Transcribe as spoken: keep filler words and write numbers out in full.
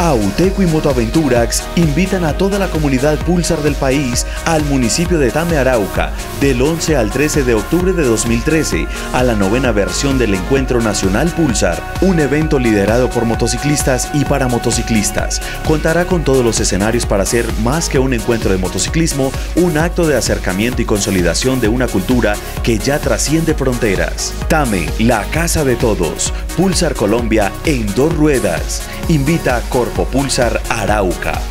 Auteco y Motoaventurax invitan a toda la comunidad Pulsar del país al municipio de Tame, Arauca, del once al trece de octubre de dos mil trece, a la novena versión del Encuentro Nacional Pulsar, un evento liderado por motociclistas y para motociclistas. Contará con todos los escenarios para hacer más que un encuentro de motociclismo, un acto de acercamiento y consolidación de una cultura que ya trasciende fronteras. Tame, la casa de todos. Pulsar Colombia en dos ruedas. Invita a Corpo Pulsar Arauca.